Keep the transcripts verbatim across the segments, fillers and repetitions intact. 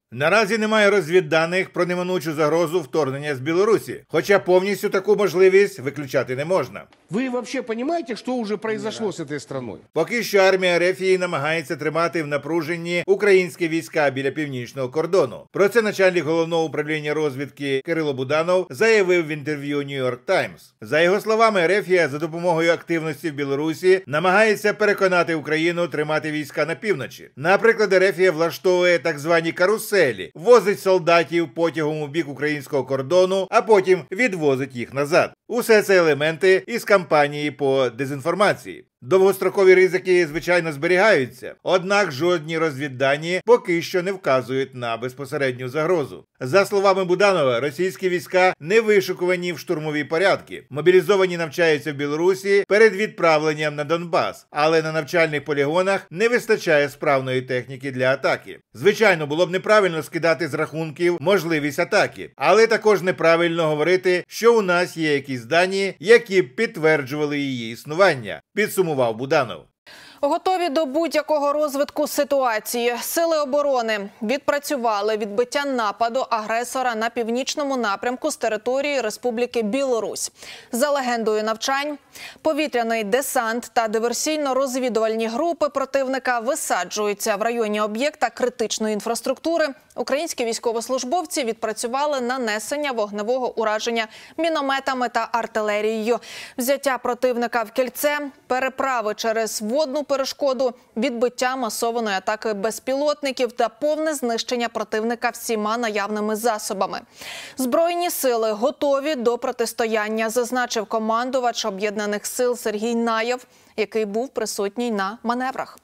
Наразі немає розвідданих про неминучу загрозу вторгнення з Білорусі, хоча повністю таку можливість виключати не можна. Ви взагалі розумієте, що вже відбулося з цією країною? Поки що армія РФ намагається тримати в напруженні українські війська біля північного кордону. Про це начальник головного управління розвідки Кирило Буданов заявив в інтерв'ю Нью-Йорк Таймс. За його словами, РФ за допомогою активності в Білорусі намагається переконати Україну тримати війська на півночі. Наприклад, РФ влаштовує так звані каруселі, возить солдатів потягом у бік українського кордону, а потім відвозить їх назад. Усе це елементи із кампанії по дезінформації. Довгострокові ризики, звичайно, зберігаються, однак жодні розвіддані поки що не вказують на безпосередню загрозу. За словами Буданова, російські війська не вишукувані в штурмові порядки. Мобілізовані навчаються в Білорусі перед відправленням на Донбас, але на навчальних полігонах не вистачає справної техніки для атаки. Звичайно, було б неправильно скидати з рахунків можливість атаки, але також неправильно говорити, що у нас є якісь дані, які б підтверджували її існування, підсумував Буданов. Готові до будь-якого розвитку ситуації. Сили оборони відпрацювали відбиття нападу агресора на північному напрямку з території Республіки Білорусь. За легендою навчань, повітряний десант та диверсійно-розвідувальні групи противника висаджуються в районі об'єкта критичної інфраструктури. Українські військовослужбовці відпрацювали нанесення вогневого ураження мінометами та артилерією. Взяття противника в кільце, переправи через водну перешкоду, відбиття масованої атаки безпілотників та повне знищення противника всіма наявними засобами. Збройні сили готові до протистояння, зазначив командувач Об'єднаних сил Сергій Наєв, який був присутній на маневрах.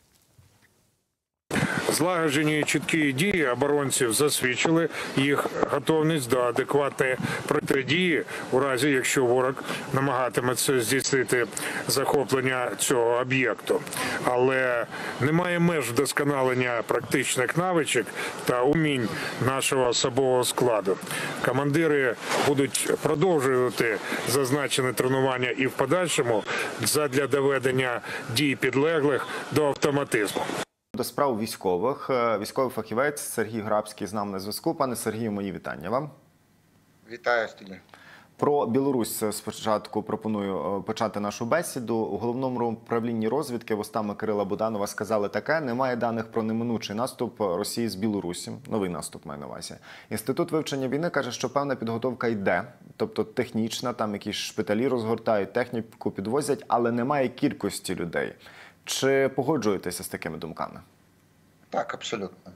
Злагоджені і чіткі дії оборонців засвідчили їх готовність до адекватної протидії у разі, якщо ворог намагатиметься здійснити захоплення цього об'єкту. Але немає меж вдосконалення практичних навичок та умінь нашого особового складу. Командири будуть продовжувати зазначене тренування і в подальшому задля доведення дій підлеглих до автоматизму. До справ військових. Військовий фахівець Сергій Грабський з нами на зв'язку. Пане Сергію, мої вітання вам. Вітаю, студія. Про Білорусь спочатку пропоную почати нашу бесіду. У Головному управлінні розвідки вустами Кирила Буданова сказали таке: немає даних про неминучий наступ Росії з Білорусі. Новий наступ маю на увазі. Інститут вивчення війни каже, що певна підготовка йде, тобто технічна, там якісь шпиталі розгортають, техніку підвозять, але немає кількості людей. Чи погоджуєтеся з такими думками? Так, абсолютно.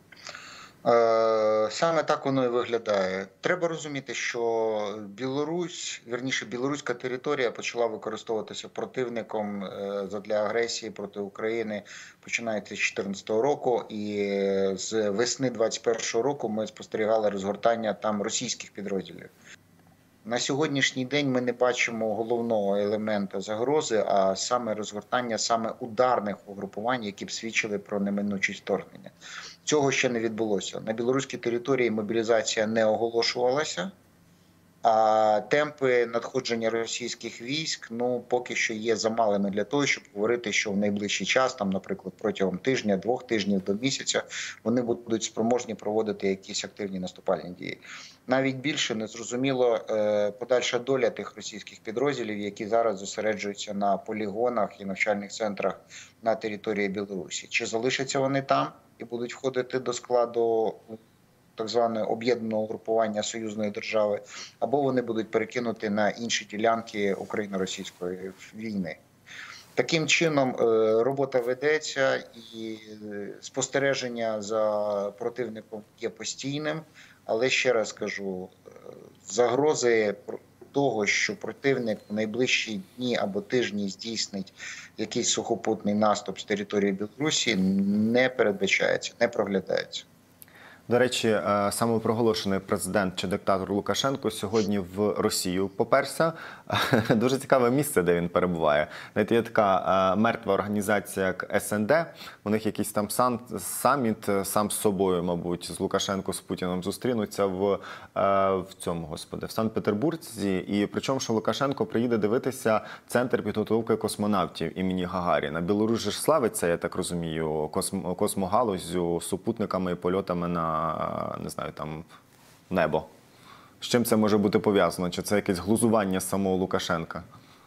Саме так воно і виглядає. Треба розуміти, що Білорусь, вірніше, білоруська територія почала використовуватися противником задля агресії проти України, починається з дві тисячі чотирнадцятого року, і з весни двадцять першого року ми спостерігали розгортання там російських підрозділів. На сьогоднішній день ми не бачимо головного елемента загрози, а саме розгортання саме ударних угрупувань, які б свідчили про неминучість вторгнення. Цього ще не відбулося. На білоруській території мобілізація не оголошувалася, а темпи надходження російських військ, ну, поки що є замалими для того, щоб говорити, що в найближчий час, там, наприклад, протягом тижня, двох тижнів до місяця, вони будуть спроможні проводити якісь активні наступальні дії. Навіть більше незрозуміло подальша доля тих російських підрозділів, які зараз зосереджуються на полігонах і навчальних центрах на території Білорусі. Чи залишаться вони там і будуть входити до складу так званого об'єднаного угрупування союзної держави, або вони будуть перекинуті на інші ділянки україно-російської війни. Таким чином робота ведеться і спостереження за противником є постійним, але ще раз кажу, загрози того, що противник в найближчі дні або тижні здійснить якийсь сухопутний наступ з території Білорусі, не передбачається, не проглядається. До речі, самопроголошений президент чи диктатор Лукашенко сьогодні в Росію поперся. Дуже цікаве місце, де він перебуває. Знаєте, є така мертва організація, як ес ен де. У них якийсь там саміт сам з собою, мабуть, з Лукашенко, з Путіним зустрінуться в, в цьому, господи, в Санкт-Петербурзі. І причому, що Лукашенко приїде дивитися центр підготовки космонавтів імені Гагаріна. Білорусь ж славиться, я так розумію, космогалузю, супутниками і польотами на на, не знаю, там, небо. З чим це може бути пов'язано? Чи це якесь глузування самого Лукашенка?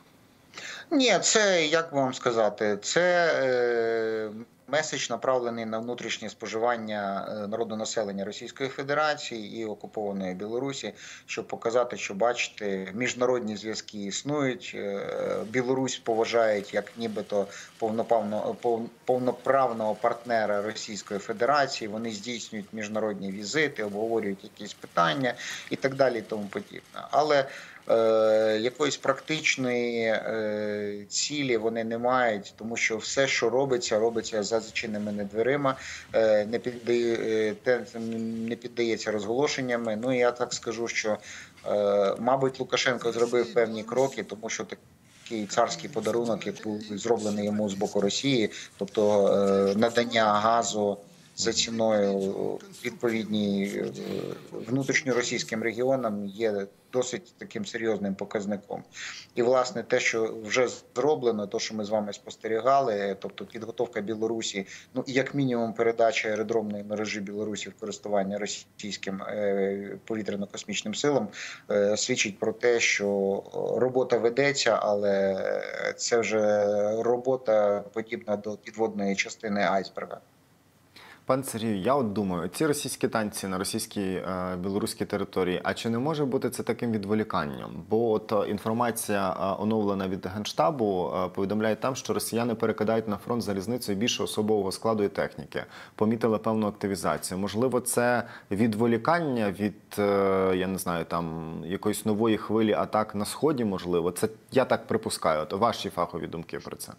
Ні, це, як вам сказати, це е, меседж направлений на внутрішнє споживання народного населення Російської Федерації і окупованої Білорусі, щоб показати, що, бачите, міжнародні зв'язки існують, е, Білорусь поважають як нібито повноправного, повноправного партнера Російської Федерації, вони здійснюють міжнародні візити, обговорюють якісь питання і так далі і тому подібне. Але Е, якоїсь практичної е, цілі вони не мають, тому що все, що робиться, робиться за зачиненими дверима, е, не, піддає, е, не піддається розголошеннями. Ну, я так скажу, що, е, мабуть, Лукашенко зробив певні кроки, тому що такий царський подарунок, який був зроблений йому з боку Росії, тобто е, надання газу за ціною відповідній внутрішньоросійським регіонам, є досить таким серйозним показником. І, власне, те, що вже зроблено, те, що ми з вами спостерігали, тобто підготовка Білорусі, ну, як мінімум передача аеродромної мережі Білорусі в користування російським повітряно-космічним силам, свідчить про те, що робота ведеться, але це вже робота подібна до підводної частини айсберга. Пан Сергію, я от думаю, ці російські танці на російській е, білоруській території, а чи не може бути це таким відволіканням? Бо от інформація е, оновлена від Генштабу е, повідомляє там, що росіяни перекидають на фронт залізницею більше особового складу і техніки. Помітили певну активізацію. Можливо, це відволікання від, е, я не знаю, там якоїсь нової хвилі атак на Сході, можливо? Це я так припускаю. От ваші фахові думки про це?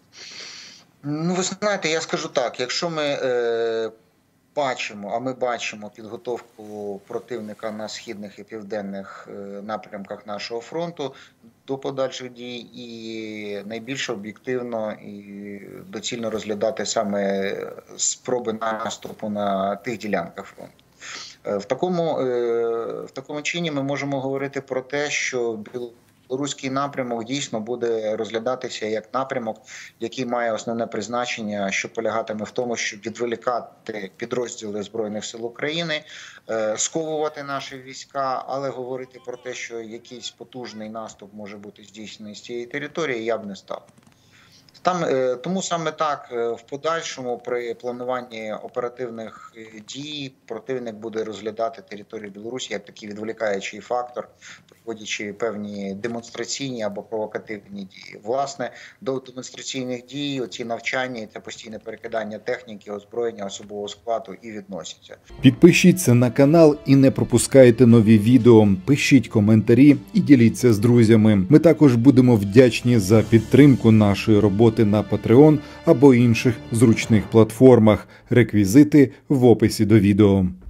Ну, ви знаєте, я скажу так, якщо ми е, бачимо, а ми бачимо підготовку противника на східних і південних е, напрямках нашого фронту до подальших дій, і найбільш об'єктивно і доцільно розглядати саме спроби наступу на тих ділянках фронту. Е, в такому, е, в такому чині ми можемо говорити про те, що Білоруський напрямок дійсно буде розглядатися як напрямок, який має основне призначення, що полягатиме в тому, щоб відволікати підрозділи Збройних сил України, сковувати наші війська, але говорити про те, що якийсь потужний наступ може бути здійснений з цієї території, я б не став. Там, тому саме так, в подальшому при плануванні оперативних дій противник буде розглядати територію Білорусі як такий відволікаючий фактор, проводячи певні демонстраційні або провокативні дії. Власне, до демонстраційних дій ці навчання та постійне перекидання техніки, озброєння, особового складу і відносяться. Підпишіться на канал і не пропускайте нові відео. Пишіть коментарі і діліться з друзями. Ми також будемо вдячні за підтримку нашої роботи на Patreon або інших зручних платформах. Реквізити в описі до відео.